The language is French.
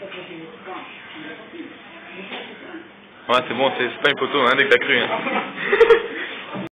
Ouais, c'est bon, c'est pas une photo, hein, dès que t'as cru. Hein.